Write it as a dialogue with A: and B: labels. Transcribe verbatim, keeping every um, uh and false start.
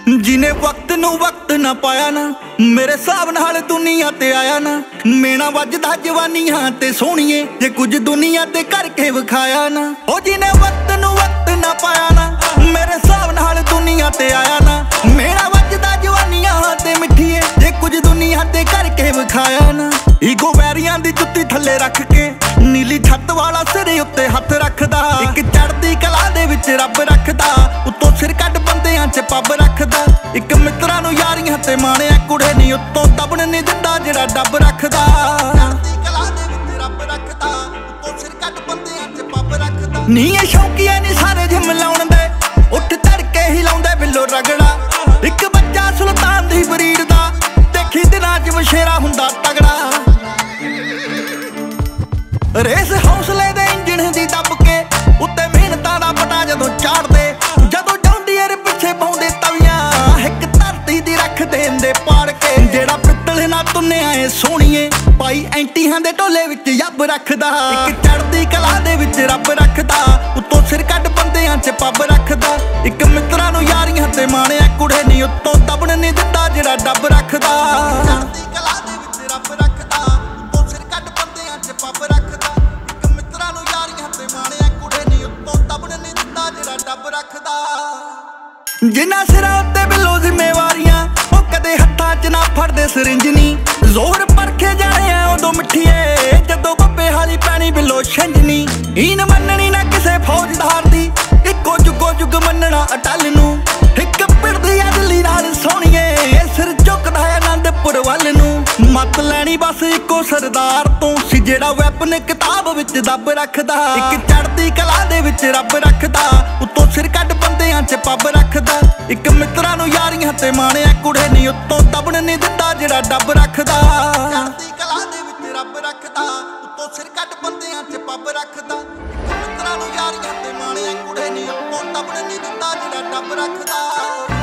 A: जिने वक्त नू वक्त ना पाया ना, मेरे हिसाब नाल दुनिया ते आया ना। मेना वजदा जवानियां ते सोहणीए, जे कुछ दुनिया ते करके विखाया ना। ओ जिने वक्त नू वक्त ना पाया ना, मेरे हिसाब नाल दुनिया ते आया ना। मेना वजदा जवानियां ते मिठीए, जे कुछ दुनिया ते करके विखाया ना। ईगो वैरियां दी जुत्ती थल्ले रख के, नीली छत वाला सिरे उत्ते हथ रखदा। एक चढ़दी कला दे विच रब रखदा, उत्तों सिर कट बंदियां च पब रखदा। एक मित्रां नू यारियां ते माणिया कुड़े नी, उत्तों दबण नी दिंदा जेड़ा डब रखदा। चढ़दी कला दे विच रब रखदा, उत्तों सिर कट बंदियां च पब रखदा। नी ए शौकीए नी सारे जिम लाउण दे, उठ तड़के ही लाउंदे बिल्लो रगड़ा। एक बच्चा सुल्तान दी बरीड दा, देखी दिनां च मशेरा हुंदा तगड़ा। रेस हौसले दे इंजण दी दब के, उत्ते मेहनतां दा पटा जदों चाड़दे। जदों जौंडीयर पिछे पाउंदे तवियां, हिक धरती दी रख देंदे पाड़ के। जेड़ा पित्तल ना तुन्निया ए सोहणीए, पाई एंटियां दे ढोले विच यब रखदा। एक चढ़दी कला दे विच रब रखदा, उत्तों सिर कट बंदियां च पब रखदा। एक मित्रां नू यारियां ते माणिया कुड़े नी, उत्तों दबण नी दिंदा जेड़ा डब रखदा। चढ़दी कला दे विच रब रखदा, उत्तों सिर कट बंदियां च पब रखदा। जिन्ना सिरा उत्ते बिलो जिम्मेवारियां, ओ कदे हत्थां च ना फड़दे सरिंजनी। जोर परखे जाने आ उदों मिठीए, जदों बब्बे हाली पैनी बिलो छंजनी। हीन मननी ना किसे फौजदार दी, इक्को जुगो जुग मनना अटल नू। हिक पिड़दी अदली नाल सोहणीए, सिर झुकदा आनंदपुर वल नू। मत लैनी बस इक्को सरदार तों सी, जेड़ा वैपन किताब विच दब रखदा। एक चढ़दी कला दे विच रब रखदा, उत्तों सिर कट बंदियां च पब रखदा। एक मित्रां नू यारियां ते माणिया कुड़े नी, उत्तों दबण नी दिंदा जेड़ा डब रखदा। चढ़दी कला दे विच रब रखदा, उत्तों सिर कट बंदियां च पब रखदा। एक मित्रां नू यारियां ते माणिया कुड़े नी, उत्तों दबण नी दिंदा जेड़ा डब रखदा।